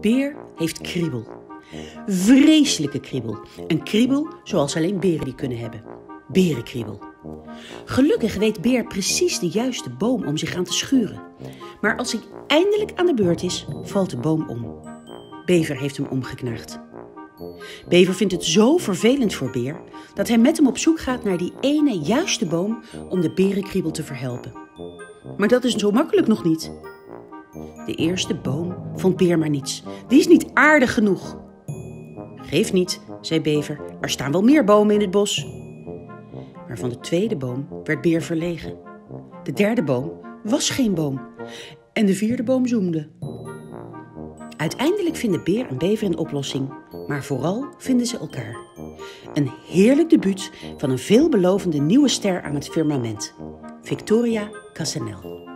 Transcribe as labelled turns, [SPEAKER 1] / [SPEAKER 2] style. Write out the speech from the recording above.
[SPEAKER 1] beer heeft kriebel. Vreselijke kriebel. Een kriebel zoals alleen beren die kunnen hebben. Berenkriebel. Gelukkig weet beer precies de juiste boom om zich aan te schuren. Maar als hij eindelijk aan de beurt is, valt de boom om. Bever heeft hem omgeknaagd. Bever vindt het zo vervelend voor beer dat hij met hem op zoek gaat naar die ene juiste boom om de berenkriebel te verhelpen. Maar dat is zo makkelijk nog niet. De eerste boom vond beer maar niets. Die is niet aardig genoeg. Geef niet, zei bever, er staan wel meer bomen in het bos. Maar van de tweede boom werd beer verlegen. De derde boom was geen boom. En de vierde boom zoemde. Uiteindelijk vinden beer en bever een oplossing. Maar vooral vinden ze elkaar. Een heerlijk debuut van een veelbelovende nieuwe ster aan het firmament. Victoria Cassanel.